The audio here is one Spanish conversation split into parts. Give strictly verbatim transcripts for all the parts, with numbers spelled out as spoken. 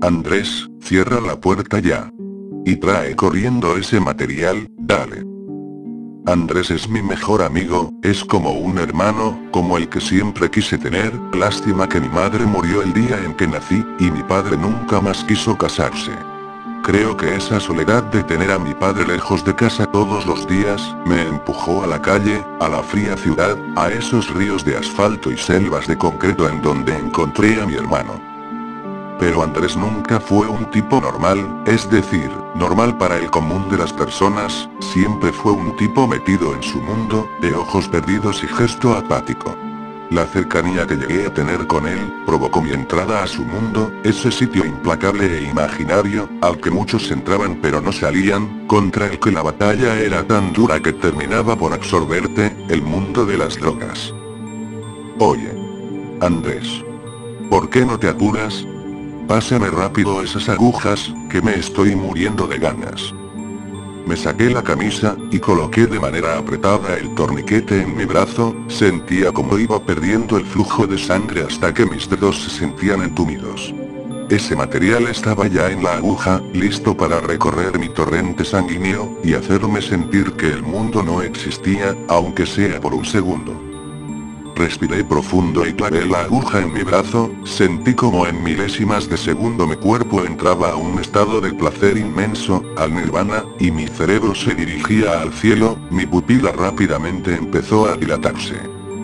Andrés, cierra la puerta ya. Y trae corriendo ese material, dale. Andrés es mi mejor amigo, es como un hermano, como el que siempre quise tener, lástima que mi madre murió el día en que nací, y mi padre nunca más quiso casarse. Creo que esa soledad de tener a mi padre lejos de casa todos los días, me empujó a la calle, a la fría ciudad, a esos ríos de asfalto y selvas de concreto en donde encontré a mi hermano. Pero Andrés nunca fue un tipo normal, es decir, normal para el común de las personas, siempre fue un tipo metido en su mundo, de ojos perdidos y gesto apático. La cercanía que llegué a tener con él, provocó mi entrada a su mundo, ese sitio implacable e imaginario, al que muchos entraban pero no salían, contra el que la batalla era tan dura que terminaba por absorberte, el mundo de las drogas. Oye, Andrés, ¿por qué no te apuras? Pásame rápido esas agujas, que me estoy muriendo de ganas. Me saqué la camisa, y coloqué de manera apretada el torniquete en mi brazo, sentía como iba perdiendo el flujo de sangre hasta que mis dedos se sentían entumidos. Ese material estaba ya en la aguja, listo para recorrer mi torrente sanguíneo, y hacerme sentir que el mundo no existía, aunque sea por un segundo. Respiré profundo y clavé la aguja en mi brazo, sentí como en milésimas de segundo mi cuerpo entraba a un estado de placer inmenso, al nirvana, y mi cerebro se dirigía al cielo, mi pupila rápidamente empezó a dilatarse.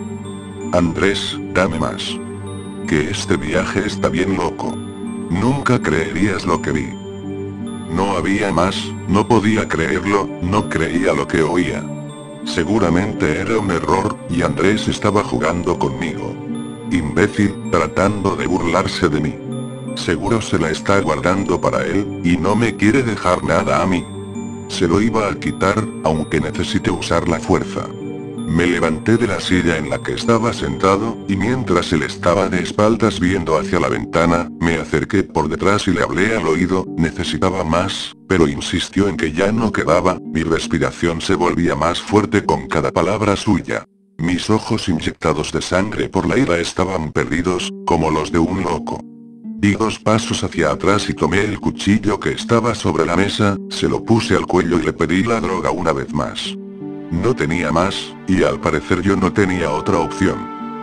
Andrés, dame más. Que este viaje está bien loco. Nunca creerías lo que vi. No había más, no podía creerlo, no creía lo que oía. Seguramente era un error, y Andrés estaba jugando conmigo. Imbécil, tratando de burlarse de mí. Seguro se la está guardando para él, y no me quiere dejar nada a mí. Se lo iba a quitar, aunque necesite usar la fuerza. Me levanté de la silla en la que estaba sentado, y mientras él estaba de espaldas viendo hacia la ventana, me acerqué por detrás y le hablé al oído, necesitaba más, pero insistió en que ya no quedaba, mi respiración se volvía más fuerte con cada palabra suya. Mis ojos inyectados de sangre por la ira estaban perdidos, como los de un loco. Di dos pasos hacia atrás y tomé el cuchillo que estaba sobre la mesa, se lo puse al cuello y le pedí la droga una vez más. No tenía más, y al parecer yo no tenía otra opción.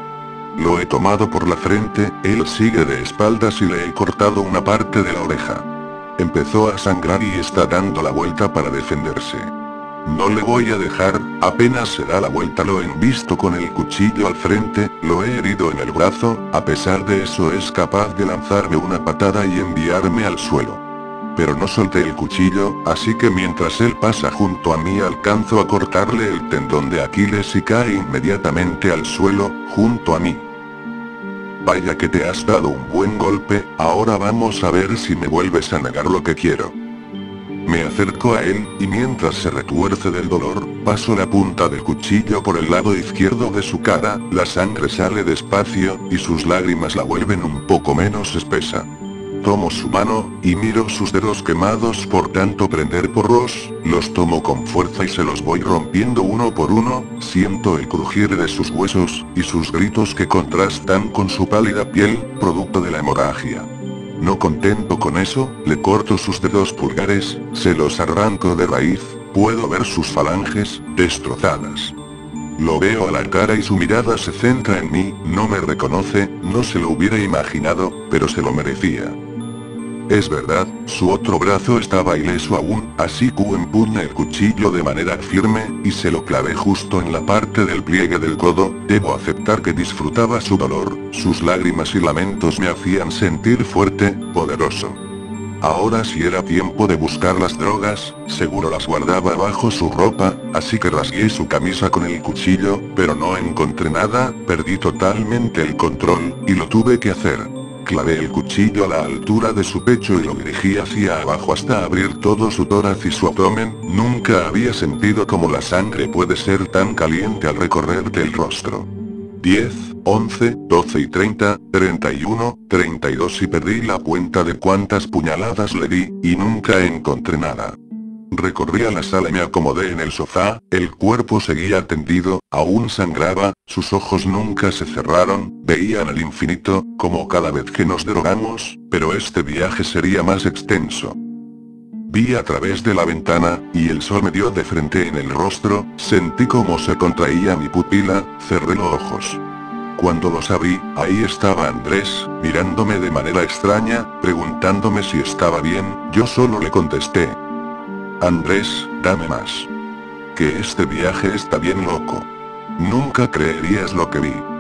Lo he tomado por la frente, él sigue de espaldas y le he cortado una parte de la oreja. Empezó a sangrar y está dando la vuelta para defenderse. No le voy a dejar, apenas se da la vuelta lo he visto con el cuchillo al frente, lo he herido en el brazo, a pesar de eso es capaz de lanzarme una patada y enviarme al suelo. Pero no solté el cuchillo, así que mientras él pasa junto a mí alcanzo a cortarle el tendón de Aquiles y cae inmediatamente al suelo, junto a mí. Vaya que te has dado un buen golpe, ahora vamos a ver si me vuelves a negar lo que quiero. Me acerco a él, y mientras se retuerce del dolor, paso la punta del cuchillo por el lado izquierdo de su cara, la sangre sale despacio, y sus lágrimas la vuelven un poco menos espesa. Tomo su mano, y miro sus dedos quemados por tanto prender porros, los tomo con fuerza y se los voy rompiendo uno por uno, siento el crujir de sus huesos, y sus gritos que contrastan con su pálida piel, producto de la hemorragia. No contento con eso, le corto sus dedos pulgares, se los arranco de raíz, puedo ver sus falanges, destrozadas. Lo veo a la cara y su mirada se centra en mí, no me reconoce, no se lo hubiera imaginado, pero se lo merecía. Es verdad, su otro brazo estaba ileso aún, así que empuña el cuchillo de manera firme, y se lo clavé justo en la parte del pliegue del codo, debo aceptar que disfrutaba su dolor, sus lágrimas y lamentos me hacían sentir fuerte, poderoso. Ahora si era tiempo de buscar las drogas, seguro las guardaba bajo su ropa, así que rasgué su camisa con el cuchillo, pero no encontré nada, perdí totalmente el control, y lo tuve que hacer. Clavé el cuchillo a la altura de su pecho y lo dirigí hacia abajo hasta abrir todo su tórax y su abdomen, nunca había sentido como la sangre puede ser tan caliente al recorrerte el rostro. diez, once, doce y treinta, treinta y uno, treinta y dos y perdí la cuenta de cuántas puñaladas le di, y nunca encontré nada. Recorrí a la sala y me acomodé en el sofá, el cuerpo seguía tendido, aún sangraba, sus ojos nunca se cerraron, veían al infinito, como cada vez que nos drogamos, pero este viaje sería más extenso. Vi a través de la ventana, y el sol me dio de frente en el rostro, sentí cómo se contraía mi pupila, cerré los ojos. Cuando los abrí, ahí estaba Andrés, mirándome de manera extraña, preguntándome si estaba bien, yo solo le contesté: Andrés, dame más. Que este viaje está bien loco. Nunca creerías lo que vi.